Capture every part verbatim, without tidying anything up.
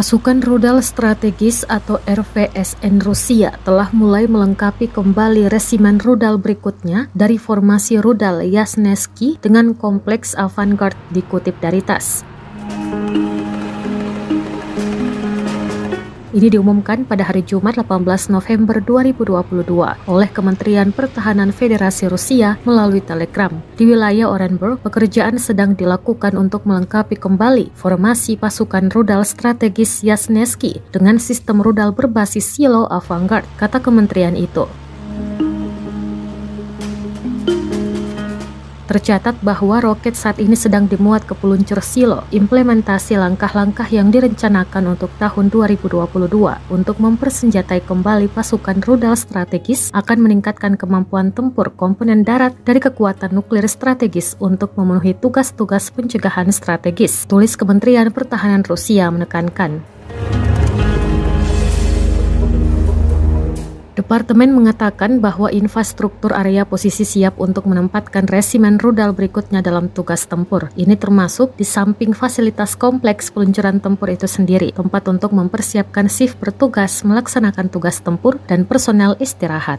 Pasukan rudal strategis atau R V S N Rusia telah mulai melengkapi kembali resimen rudal berikutnya dari formasi rudal Yasnevsky dengan kompleks Avangard, dikutip dari T A S S. Ini diumumkan pada hari Jumat delapan belas November dua ribu dua puluh dua oleh Kementerian Pertahanan Federasi Rusia melalui Telegram. Di wilayah Orenburg, pekerjaan sedang dilakukan untuk melengkapi kembali formasi pasukan rudal strategis Yasnevsky dengan sistem rudal berbasis silo Avangard, kata kementerian itu. Tercatat bahwa roket saat ini sedang dimuat ke peluncur silo, implementasi langkah-langkah yang direncanakan untuk tahun dua ribu dua puluh dua untuk mempersenjatai kembali pasukan rudal strategis akan meningkatkan kemampuan tempur komponen darat dari kekuatan nuklir strategis untuk memenuhi tugas-tugas pencegahan strategis, tulis Kementerian Pertahanan Rusia menekankan. Departemen mengatakan bahwa infrastruktur area posisi siap untuk menempatkan resimen rudal berikutnya dalam tugas tempur. Ini termasuk di samping fasilitas kompleks peluncuran tempur itu sendiri, tempat untuk mempersiapkan shift bertugas melaksanakan tugas tempur dan personel istirahat.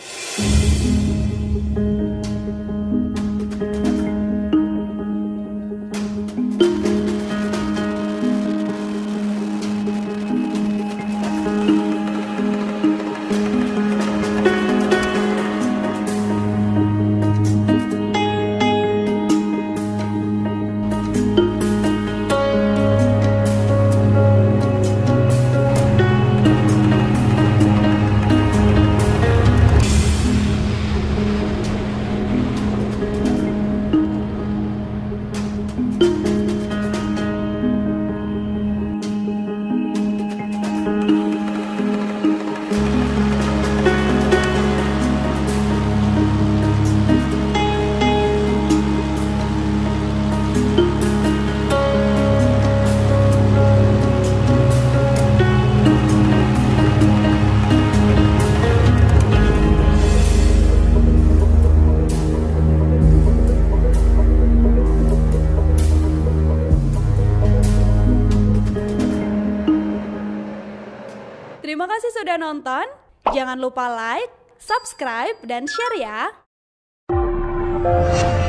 Terima kasih sudah nonton. Jangan lupa like, subscribe, dan share ya.